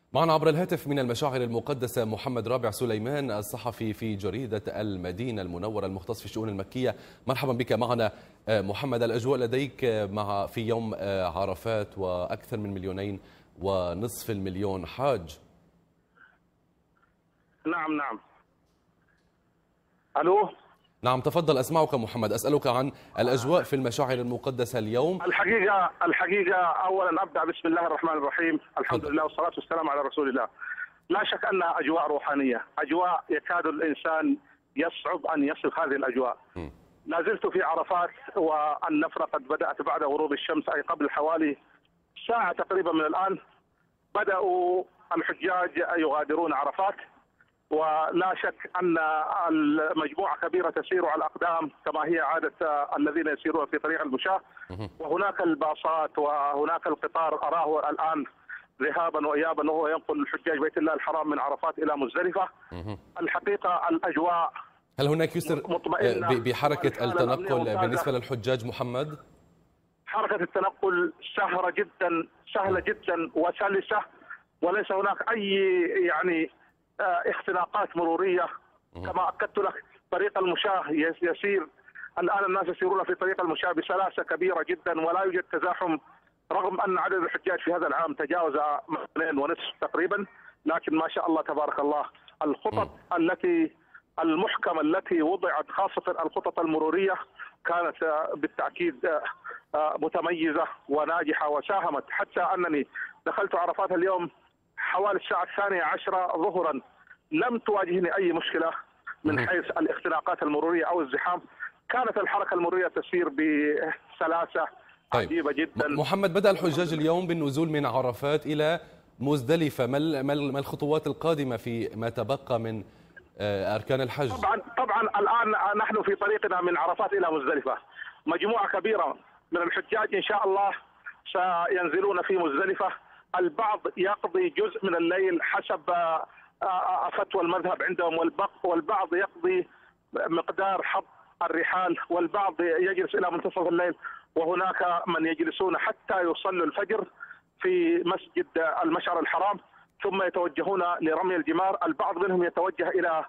معنا عبر الهاتف من المشاعر المقدسة محمد رابع سليمان، الصحفي في جريدة المدينة المنورة المختص في الشؤون المكية. مرحبا بك معنا محمد. الأجواء لديك في يوم عرفات وأكثر من 2.5 مليون حاج. نعم. ألو. نعم تفضل، أسمعك محمد. أسألك عن الأجواء في المشاعر المقدسة اليوم. الحقيقة أولا أبدأ بسم الله الرحمن الرحيم، الحمد لله والصلاة والسلام على رسول الله. لا شك أنها أجواء روحانية، أجواء يكاد الإنسان يصعب أن يصف هذه الأجواء. لا زلت في عرفات والنفرة قد بدأت بعد غروب الشمس، أي قبل حوالي ساعة تقريبا من الآن بدأوا الحجاج يغادرون عرفات، ولا شك أن المجموعة كبيرة تسير على الأقدام كما هي عادة الذين يسيرون في طريق المشاة، وهناك الباصات وهناك القطار أراه الآن ذهابا وإيابا وهو ينقل الحجاج بيت الله الحرام من عرفات إلى مزدلفة. الحقيقة الأجواء هل هناك يسر بحركة التنقل بالنسبة للحجاج محمد؟ حركة التنقل سهلة جدا وسلسة، وليس هناك أي اختناقات مرورية. كما أكدت لك طريق المشاة يسير الآن، الناس يسيرون في طريق المشاة بسلاسة كبيرة جدا ولا يوجد تزاحم، رغم أن عدد الحجاج في هذا العام تجاوز 2.5 تقريبا، لكن ما شاء الله تبارك الله الخطط المحكمة التي وضعت، خاصة الخطط المرورية، كانت بالتأكيد متميزة وناجحة وساهمت، حتى أنني دخلت عرفات اليوم حوالي الساعة 12 ظهرا لم تواجهني أي مشكلة من حيث الاختناقات المرورية أو الزحام. كانت الحركة المرورية تسير بسلاسة عجيبة جدا. محمد، بدأ الحجاج اليوم بالنزول من عرفات إلى مزدلفة، ما الخطوات القادمة في ما تبقى من أركان الحج؟ طبعا الآن نحن في طريقنا من عرفات إلى مزدلفة. مجموعة كبيرة من الحجاج إن شاء الله سينزلون في مزدلفة. البعض يقضي جزء من الليل حسب فتوى المذهب عندهم، والبعض يقضي مقدار حط الرحال، والبعض يجلس إلى منتصف الليل، وهناك من يجلسون حتى يصلوا الفجر في مسجد المشعر الحرام، ثم يتوجهون لرمي الجمار. البعض منهم يتوجه إلى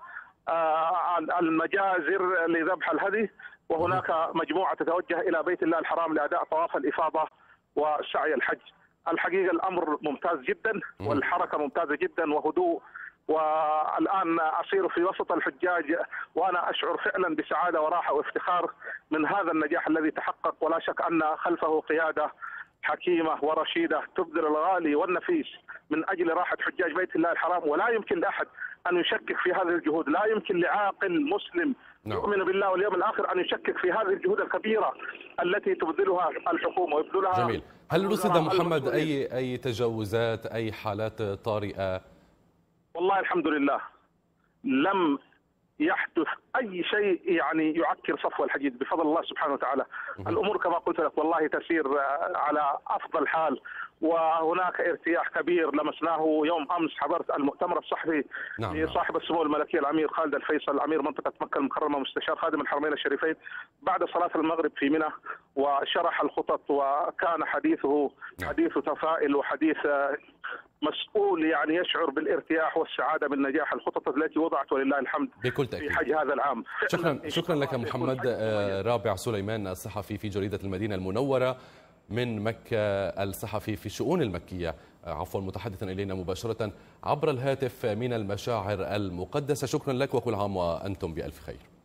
المجازر لذبح الهدي، وهناك مجموعة تتوجه إلى بيت الله الحرام لأداء طواف الإفاضة وسعي الحج. الحقيقة الأمر ممتاز جدا والحركة ممتازة جدا وهدوء، والآن أسير في وسط الحجاج وأنا أشعر فعلا بسعادة وراحة وافتخار من هذا النجاح الذي تحقق، ولا شك أن خلفه قيادة حكيمة ورشيدة تبذل الغالي والنفيس من أجل راحة حجاج بيت الله الحرام، ولا يمكن لأحد أن يشكك في هذه الجهود. لا يمكن لعاقل مسلم يؤمن بالله واليوم الآخر أن يشكك في هذه الجهود الكبيرة التي تبذلها الحكومة ويبذلها. جميل. هل رصد محمد أي تجاوزات، أي حالات طارئة؟ والله الحمد لله لم يحدث أي شيء يعكر صفو الحديث بفضل الله سبحانه وتعالى. الأمور كما قلت لك والله تسير على أفضل حال، وهناك ارتياح كبير لمسناه يوم أمس. حضرت المؤتمر الصحفي لصاحب السمو الملكي الأمير خالد الفيصل أمير منطقة مكة المكرمة مستشار خادم الحرمين الشريفين بعد صلاة المغرب في منى، وشرح الخطط، وكان حديثه حديث تفاؤل وحديث مسؤول يشعر بالارتياح والسعادة من نجاح الخطط التي وضعت ولله الحمد بكل تأكيد في حج هذا العام. شكرا لك محمد رابع سليمان، الصحفي في جريدة المدينة المنورة من مكة، الصحفي في الشؤون المكية، متحدثا إلينا مباشرة عبر الهاتف من المشاعر المقدسة. شكرا لك وكل عام وأنتم بألف خير.